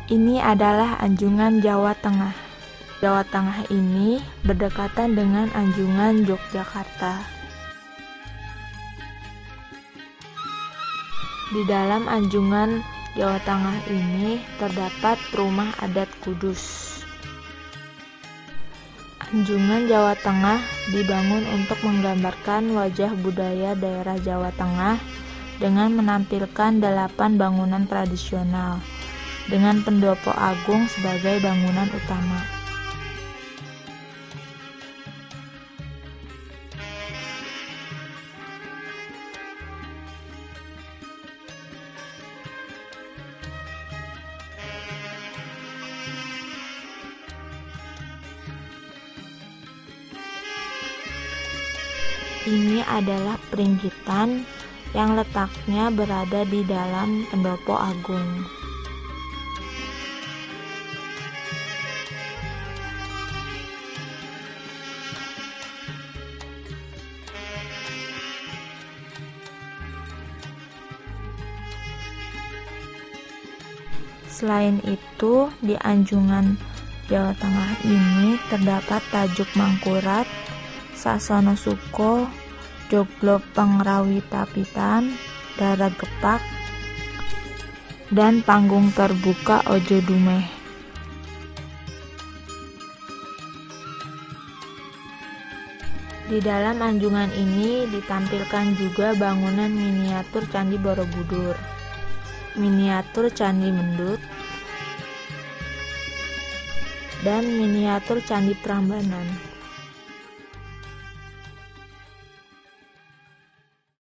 Ini adalah Anjungan Jawa Tengah. Jawa Tengah ini berdekatan dengan Anjungan Yogyakarta. Di dalam Anjungan Jawa Tengah ini terdapat Rumah Adat Kudus. Anjungan Jawa Tengah dibangun untuk menggambarkan wajah budaya daerah Jawa Tengah dengan menampilkan 8 bangunan tradisional dengan pendopo agung sebagai bangunan utama. Ini adalah Pringgitan yang letaknya berada di dalam pendopo agung. Selain itu, di Anjungan Jawa Tengah ini terdapat Tajuk Mangkurat, Sasono Suko, Joglo Pangrawipapitan, Dara Gepak, dan Panggung Terbuka Ojo Dumeh. Di dalam anjungan ini ditampilkan juga bangunan miniatur Candi Borobudur, miniatur Candi Mendut, dan miniatur Candi Prambanan.